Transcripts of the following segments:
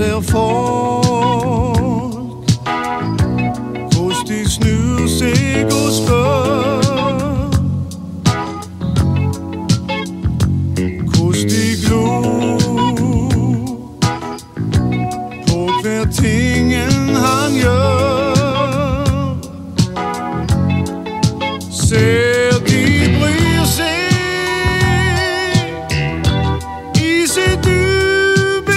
ser folk, hvordan de snyder sig og spørger, hvordan de glor på hver tingen han gør. Ser de bryr sig i sit dybe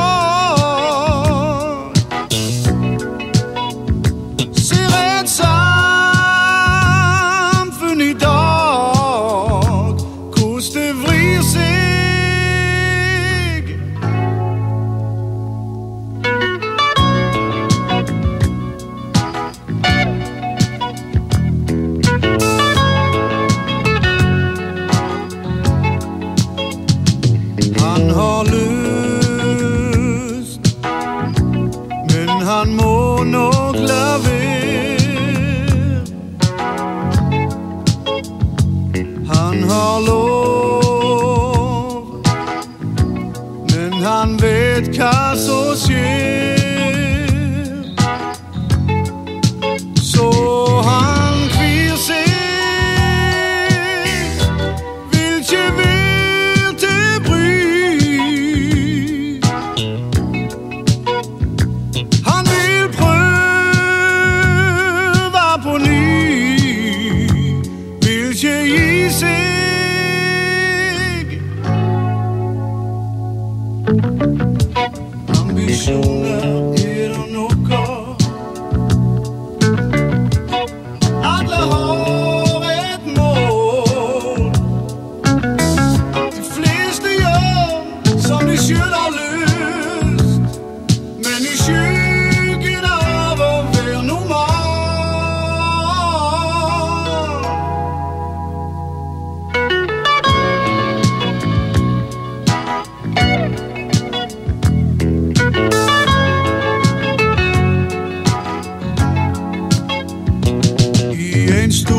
hår. Ser et samfund i dag, hvordan det vrir sig. Han har lyst, men han må nok lade være. Han har lov, men han vet hvad så sker. Så han kvir sig, vil ikke være til bry. Han vil prøve på ny, vil ikke give sig. Ambitioner er der nok, alle har et mål. De fleste gør, som de selv har lyst, men i skyggen av at være normal. I en stor